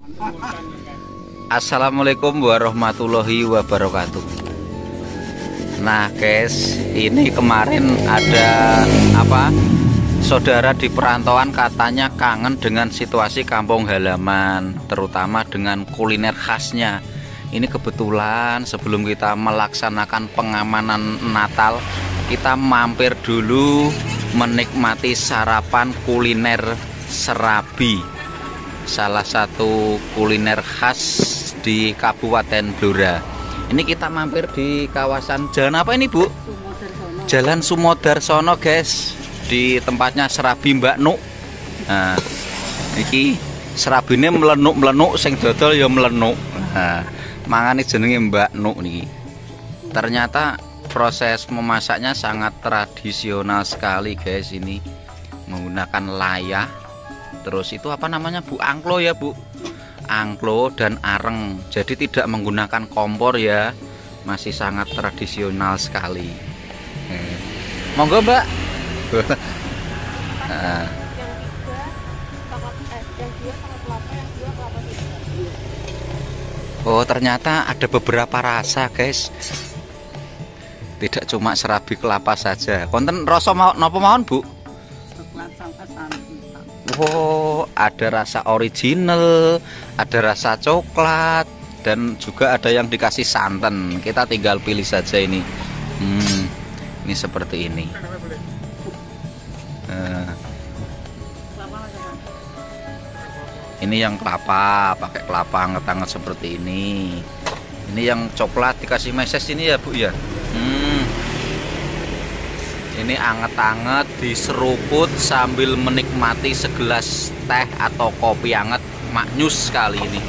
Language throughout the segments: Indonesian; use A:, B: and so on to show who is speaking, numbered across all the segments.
A: Assalamualaikum warahmatullahi wabarakatuh. Nah guys, ini kemarin ada saudara di perantauan katanya kangen dengan situasi kampung halaman, terutama dengan kuliner khasnya. Ini kebetulan sebelum kita melaksanakan pengamanan Natal, kita mampir dulu menikmati sarapan kuliner serabi, salah satu kuliner khas di Kabupaten Blora. Ini kita mampir di kawasan jalan apa ini, Bu? Jalan Sumodarsono, guys. Di tempatnya serabi Mbak Nuk. Nah, iki serabine melenuk-melenuk, sing dodol ya melenuk. Nah, mangane jenenge Mbak Nuk niki. Ternyata proses memasaknya sangat tradisional sekali, guys. Ini menggunakan layah. Terus itu apa namanya, Bu? Angklo ya, Bu? Angklo dan areng. Jadi tidak menggunakan kompor ya. Masih sangat tradisional sekali. Monggo, Mbak. Nah. Oh, ternyata ada beberapa rasa, guys. Tidak cuma serabi kelapa saja. Konten rasa napa mawon, Bu? Oh, ada rasa original, ada rasa coklat, dan juga ada yang dikasih santan. Kita tinggal pilih saja ini. Ini seperti ini. Ini yang kelapa, pakai kelapa anget-anget seperti ini. Ini yang coklat dikasih meses ini ya, Bu ya. Ini anget-anget diseruput sambil menikmati segelas teh atau kopi anget, maknyus sekali ini.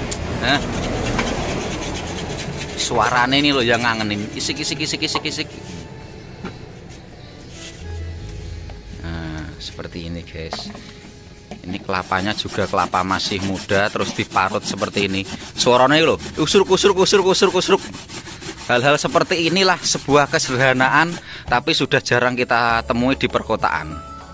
A: Suaranya ini loh yang ngangenin, isik. Nah, seperti ini, guys. Ini kelapanya juga kelapa masih muda, terus diparut seperti ini. Suaranya loh, usruk. Hal-hal seperti inilah sebuah kesederhanaan, tapi sudah jarang kita temui di perkotaan.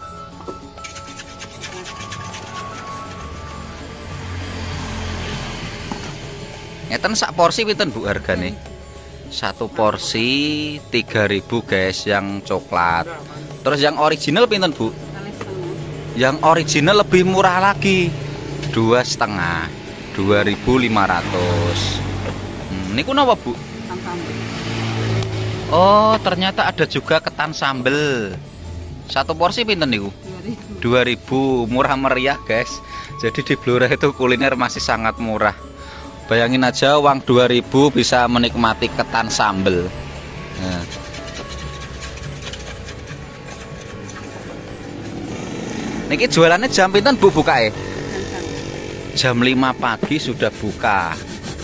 A: Ngeten sak porsi pinten, Bu, hargane? Satu porsi 3.000, guys, yang coklat. Terus yang original pinten, Bu? Yang original lebih murah lagi, 2,5, 2.500. Ini kenapa, Bu? Oh, ternyata ada juga ketan sambel. Satu porsi pinten niku? 2.000, murah meriah, guys. Jadi di Blora itu kuliner masih sangat murah. Bayangin aja uang 2.000 bisa menikmati ketan sambel. Nah. Niki jualannya jam pinten, Bu, buka ya? Jam 5 pagi sudah buka.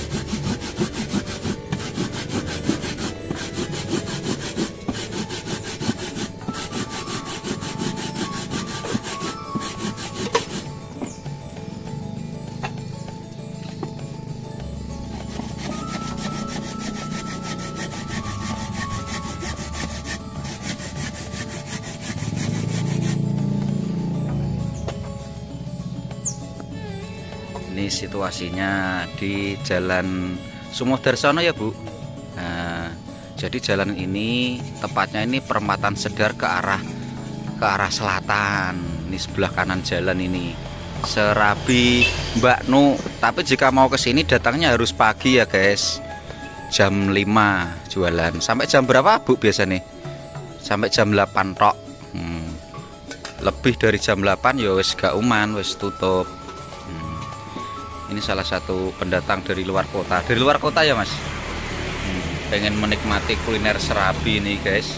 A: Ini situasinya di Jalan Sumodarsono ya, Bu. Nah, jadi jalan ini tepatnya ini perempatan Sedar ke arah selatan. Ini sebelah kanan jalan ini serabi Mbak Nu. Tapi jika mau ke sini datangnya harus pagi ya, guys. Jam 5 jualan. Sampai jam berapa, Bu, biasanya? Sampai jam 8 tok. Lebih dari jam 8 ya wis gak uman, wis tutup. Ini salah satu pendatang dari luar kota. Dari luar kota ya, Mas? Pengen menikmati kuliner serabi ini, guys.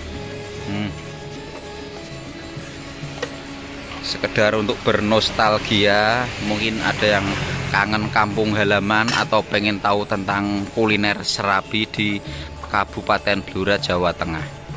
A: Sekedar untuk bernostalgia. Mungkin ada yang kangen kampung halaman atau pengen tahu tentang kuliner serabi di Kabupaten Blora, Jawa Tengah.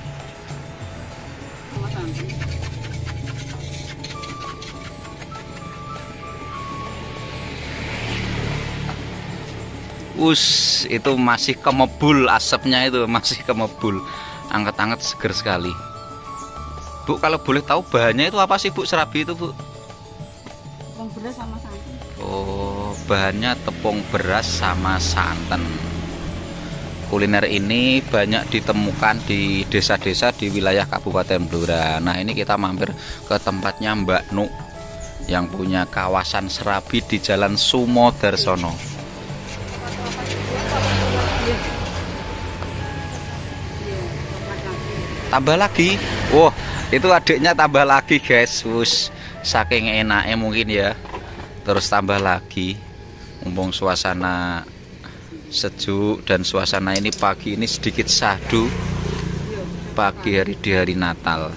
A: Itu masih kemebul, asapnya itu masih kemebul, anget-anget, seger sekali. Bu, kalau boleh tahu bahannya itu apa sih, Bu, serabi itu, Bu?
B: Bawang beras sama santan.
A: Oh, bahannya tepung beras sama santan. Kuliner ini banyak ditemukan di desa-desa di wilayah Kabupaten Blora. Nah, ini kita mampir ke tempatnya Mbak Nu yang punya kawasan serabi di Jalan Sumodarsono. Tambah lagi. Wah, itu adiknya tambah lagi, guys. Saking enaknya mungkin ya. Terus tambah lagi. Mumpung suasana sejuk dan suasana ini pagi ini sedikit syahdu pagi hari di hari Natal.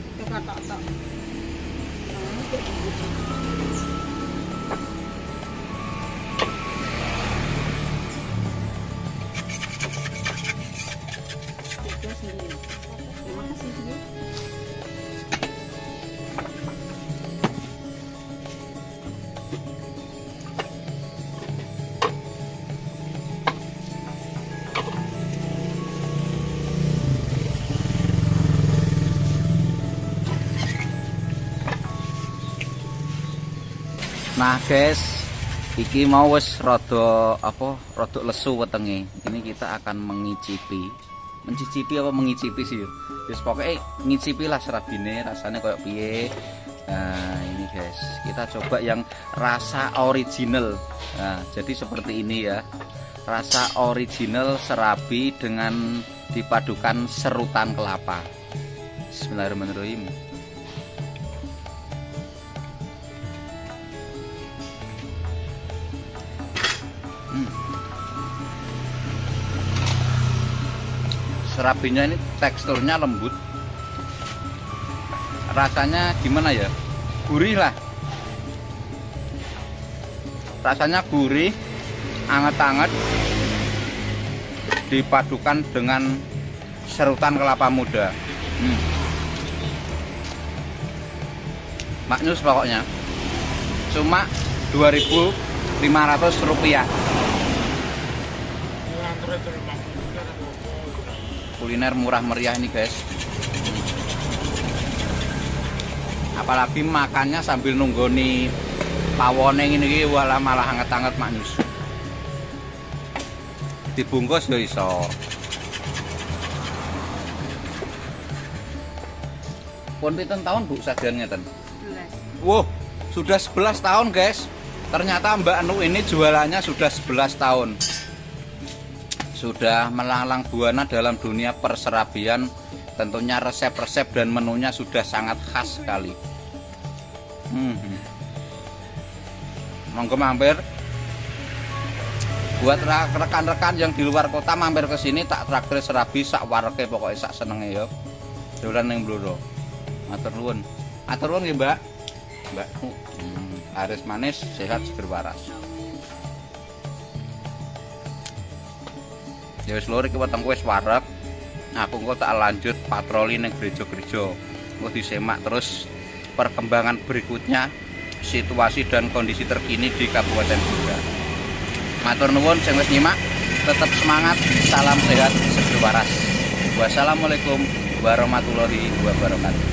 A: Nah guys, iki mau wis rada lesu wetenge. Ini kita akan mencicipi apa mengicipi sih. Wis pokoke ngicipi lah serabine rasanya kayak piye. Nah, ini guys, kita coba yang rasa original. Nah, jadi seperti ini ya. Rasa original serabi dengan dipadukan serutan kelapa. Bismillahirrahmanirrahim. Serabinya ini teksturnya lembut, rasanya gimana ya, gurih lah, rasanya gurih, anget-anget, dipadukan dengan serutan kelapa muda. Maknyus pokoknya, cuma 2.500 rupiah. Kuliner murah meriah ini guys, apalagi makannya sambil nunggoni pawone ini malah hangat-hangat maknyus. Dibungkus ya iso. Pun pinten tahun Bu sajian ngeten? 11. Wow, sudah 11 tahun guys. Ternyata Mbak Nu ini jualannya sudah 11 tahun. Sudah melanglang buana dalam dunia perserabian. Tentunya resep-resep dan menunya sudah sangat khas sekali. Monggo mampir. Buat rekan-rekan yang di luar kota mampir ke sini tak traktir serabi sak wareke pokoknya sak senenge ya. Dolan ning Blora. Matur nuwun. Matur nuwun nggih, Mbak. Mbak. Laris manis, sehat seger waras. Ya wis lho iki wetengku wis wareg. Aku engko tak lanjut patroli ning gereja-gereja. Engko disemak terus perkembangan berikutnya, situasi dan kondisi terkini di Kabupaten Blora. Matur nuwun sing wis nyimak, tetap semangat, salam sehat seger waras. Wassalamualaikum warahmatullahi wabarakatuh.